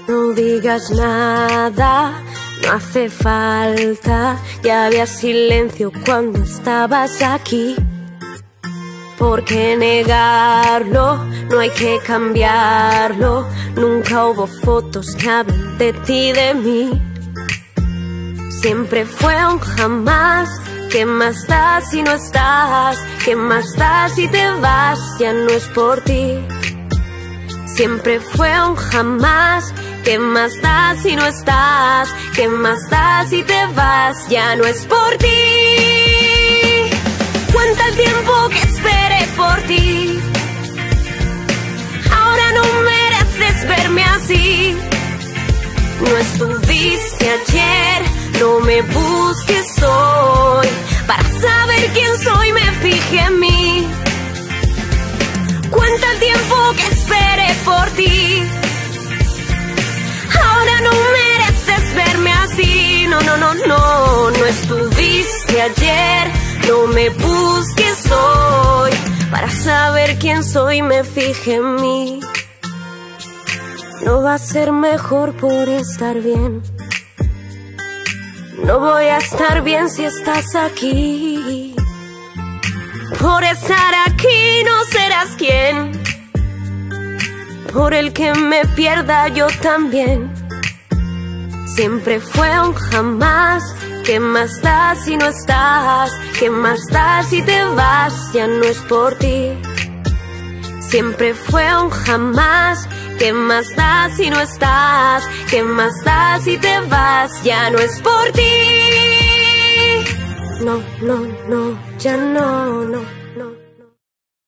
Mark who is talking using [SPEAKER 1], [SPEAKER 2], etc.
[SPEAKER 1] No digas nada, no hace falta. Ya había silencio cuando estabas aquí. ¿Por qué negarlo? No hay que cambiarlo. Nunca hubo fotos que hablen de ti y de mí. Siempre fue un jamás. ¿Qué más da si no estás? ¿Qué más da si te vas? Ya no es por ti. Siempre fue un jamás. ¿Qué más da si no estás? ¿Qué más da si te vas? Ya no es por ti. Cuenta el tiempo que esperé por ti. Ahora no mereces verme así. No estuviste ayer, no me busques hoy. Para saber quién soy me fijé en mí. Cuenta el tiempo que esperé por ti. Ahora no mereces verme así. No, no, no, no. No estuviste ayer, no me busques hoy. Para saber quién soy me fijé en mí. No va a ser mejor por estar bien. No voy a estar bien si estás aquí. Por estar aquí no serás quien. Por el que me pierda yo también. Siempre fue un jamás. ¿Qué más da si no estás? ¿Qué más da si te vas? Ya no es por ti. Siempre fue un jamás. ¿Qué más da si no estás? ¿Qué más da si te vas? Ya no es por ti. No, no, no, ya no, no, no.